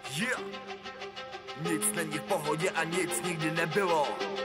Yeah. Nic není v pohodě a nic nikdy nebylo.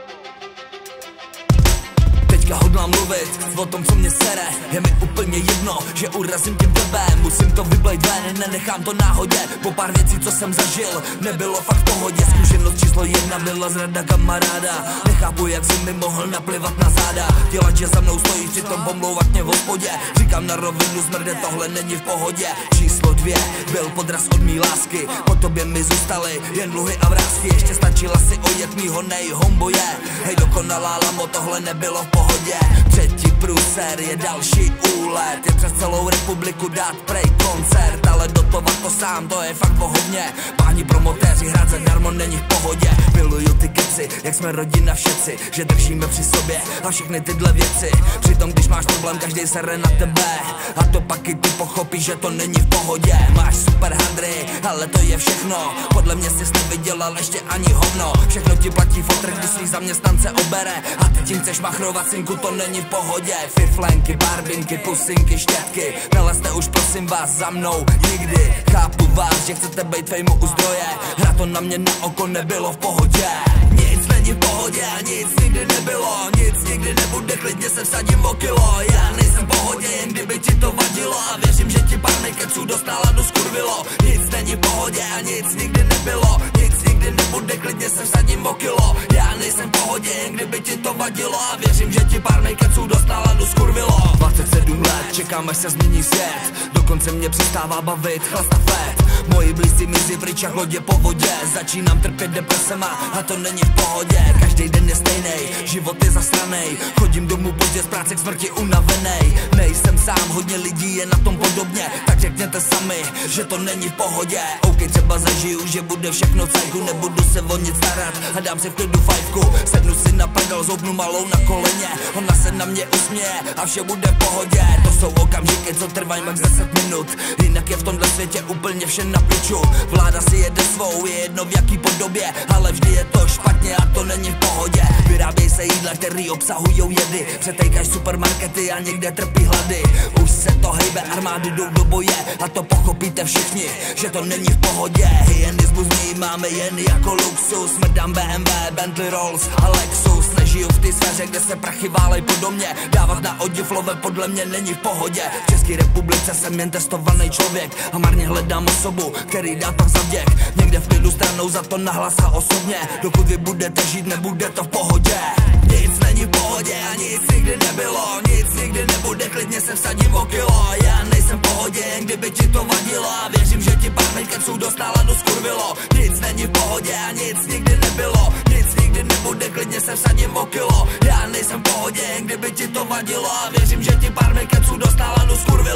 Teďka hodlám mluvit o tom, co mě sere. Je mi úplně jedno, že urazím tím tebe. Musím to vyblejt ven, nenechám to náhodě. Po pár věcí, co jsem zažil, nebylo fakt v pohodě. Zkušenost číslo 1 byla zrada kamaráda. Nechápu, jak si mi mohl naplivat na záda. Dělat, že za mnou stojí, přitom pomlouvat mě v hospodě. Říkám na rovinu, smrde, tohle není v pohodě. Číslo 2 byl podraz od mý lásky. Po tobě mi zůstaly jen dluhy a vrásky. Ještě stačila si ojet mýho homboje. Hej, dokonalá lamo, tohle nebylo v pohodě. Třetí průser je další úlet. Je přes celou republiku dát prej koncert, ale dotovat to sám, to je fakt pohodně. Páni promotéři, hrát zadarmo není v pohodě. Miluju ty keci, jak jsme rodina všetci, že držíme při sobě a všechny tyhle věci. Přitom když máš problém, každý sere na tebe. A to pak i ty pochopíš, že to není v pohodě. Máš super handry, ale to je všechno. Podle mě jsi nevydělal ještě ani hovno. Všechno ti platí fotr, když svý zaměstnance obere. A ty tím chceš machrovat, synku, to není v pohodě. Fiflenky, barbinky, pusinky, štětky. Nelezte už prosím vás za mnou nikdy. Chápu vás, že chcete být fejmu u zdroje. Hra to na mě na oko nebylo v pohodě. Nic není v pohodě a nic nikdy nebylo. Nic nikdy nebude, klidně se vsadím o kilo. Já nejsem v pohodě, jen kdyby ti to vadilo. A věřím, že ti pár nekeců dostala do skurvilo. Nic není v pohodě a nic nikdy nebylo. Nic nikdy nebude, klidně se vsadím o kilo. Já nejsem v pohodě, jen kdyby ti to vadilo. A věřím, že ti pár nekeců dostala do skurvilo. 27 let, čekám, až se změní svět. Dokonce mě přestává bavit chlasta fet. Moji blízcí mizí pryč jak lodě po vodě. Začínám trpět depresema a to není v pohodě. Každý den je stejnej, život je zasranej. Chodím domů pozdě z práce k smrti unavenej. Nejsem sám, hodně lidí je na tom podobně. Tak řekněte sami, že to není v pohodě. OK, třeba zažiju, že bude všechno cajku. Nebudu se o nic starat a dám si v klidu fajfku. Sednu si na prdel, zoupnu malou na koleně. Ona se na mě usměje a vše bude v pohodě. To jsou okamžiky, co trvají max 10 minut. Jinak je v tomhle světě úplně vše na piču. Vláda si jede svou, je jedno v jaký podobě. Ale vždy je to špatně a to není v pohodě. Vyráběj se jídla, který obsahujou jedy. Přetejkáš supermarkety a někde trpí hlady. Už se to hejbe, armády jdou do boje. A to pochopíte všichni, že to není v pohodě. Hyenismus máme jen jako luxus. Smrdám BMW, Bentley, Rolls a Lexus. Nežiju v té sféře, kde se prachy válej podobně. Dávat na oděv love podle mě není v pohodě. V České republice jsem jen testovaný člověk a marně hledám osobu, který dá pak zavděk. Někde v klidu stranou za to nahlas a osobně. Dokud vy budete žít, nebude to v pohodě. Nic není v pohodě a nic nikdy nebylo. Nic nikdy nebude, klidně se vsadím o kilo. Já nejsem v pohodě, jen kdyby ti to vadilo. A věřím, že ti pár nekeců dostala do skurvilo. Nic není v pohodě a nic nikdy nebylo. Nic nikdy nebude, klidně se vsadím o kilo. Já nejsem v pohodě, jen kdyby ti to vadilo. A věřím, že ti pár nekeců dostala do skurvilo.